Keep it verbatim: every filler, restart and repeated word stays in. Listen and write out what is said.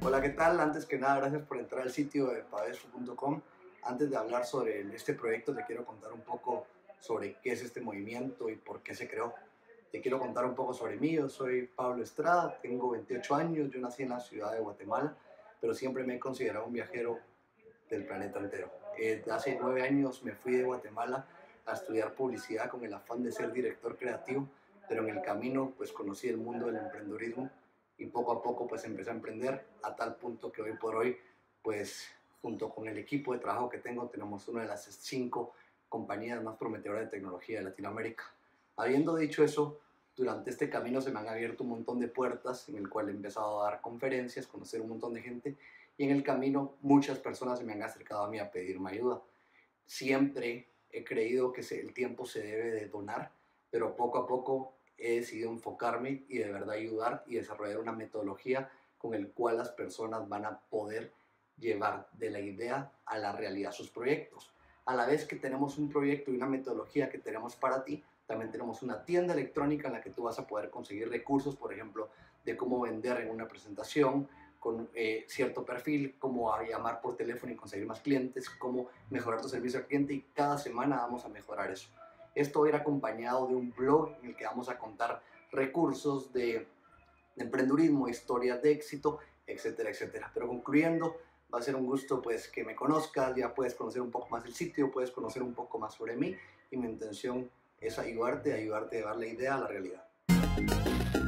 Hola, ¿qué tal? Antes que nada, gracias por entrar al sitio de pavesu punto com. Antes de hablar sobre este proyecto, te quiero contar un poco sobre qué es este movimiento y por qué se creó. Te quiero contar un poco sobre mí. Yo soy Pablo Estrada, tengo veintiocho años, yo nací en la ciudad de Guatemala, pero siempre me he considerado un viajero del planeta entero. Eh, hace nueve años me fui de Guatemala a estudiar publicidad con el afán de ser director creativo, pero en el camino pues conocí el mundo del emprendedurismo y poco a poco pues empecé a emprender a tal punto que hoy por hoy pues junto con el equipo de trabajo que tengo tenemos una de las cinco compañías más prometedoras de tecnología de Latinoamérica. Habiendo dicho eso, durante este camino se me han abierto un montón de puertas en el cual he empezado a dar conferencias, conocer un montón de gente y en el camino muchas personas se me han acercado a mí a pedirme ayuda. Siempre he creído que el tiempo se debe de donar, pero poco a poco he decidido enfocarme y de verdad ayudar y desarrollar una metodología con el cual las personas van a poder llevar de la idea a la realidad sus proyectos. A la vez que tenemos un proyecto y una metodología que tenemos para ti, también tenemos una tienda electrónica en la que tú vas a poder conseguir recursos, por ejemplo, de cómo vender en una presentación, con eh, cierto perfil, cómo llamar por teléfono y conseguir más clientes, cómo mejorar tu servicio al cliente, y cada semana vamos a mejorar eso. Esto va a ir acompañado de un blog en el que vamos a contar recursos de, de emprendedurismo, historias de éxito, etcétera, etcétera. Pero concluyendo, va a ser un gusto pues que me conozcas, ya puedes conocer un poco más el sitio, puedes conocer un poco más sobre mí y mi intención es ayudarte, ayudarte a llevar la idea a la realidad.